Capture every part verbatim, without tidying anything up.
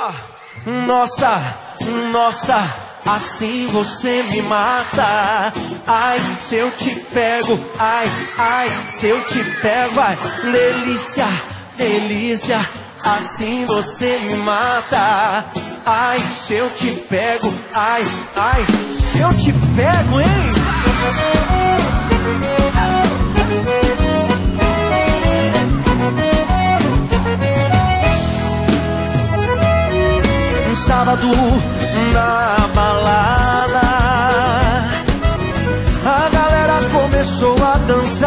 Nossa, nossa, nossa, assim você me mata. Ai, se eu te pego, ai, ai, se eu te pego, ai, delícia, delícia, assim você me mata. Ai, se eu te pego, ai, ai, se eu te pego, hein? Um sábado na balada, a galera começou a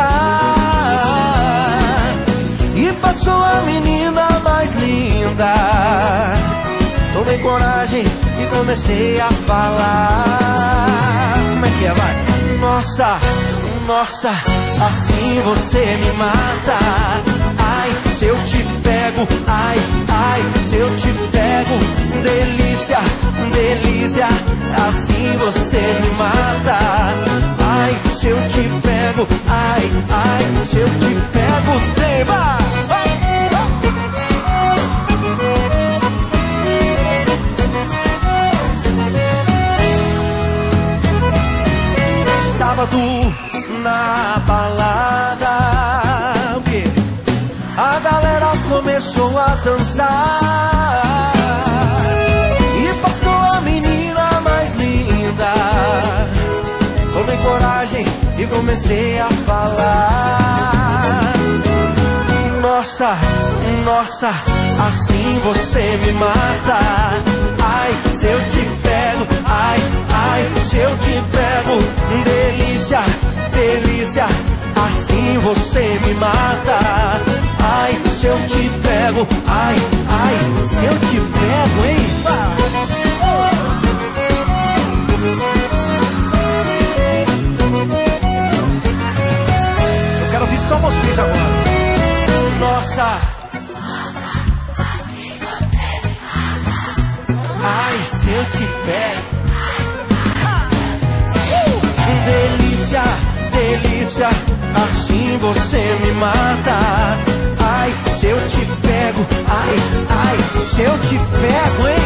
dançar e passou a menina mais linda. Tomei coragem e comecei a falar. Como é que é, vai? Nossa, nossa, assim você me mata. Ai, se eu te pego, ai, ai, se eu te pego, delícia, delícia, assim você me mata. Ai, se eu te pego, ai, ai, se eu te pego, tem, vai, vai. Sábado na balada, o quê? A galera começou a dançar e passou a menina mais linda. Tomei coragem e comecei a falar. Nossa, nossa, assim você me mata. Ai, se eu te pego, ai, ai, se eu te pego, delícia, delícia, assim você me mata. Ai, se eu te pego, ai, ai, se eu te pego, hein? Eu quero ouvir só vocês agora. Nossa, ai, se eu te pego, uh! delícia, delícia, assim você me mata. Ai, se eu te pego, ai, ai, se eu te pego, hein?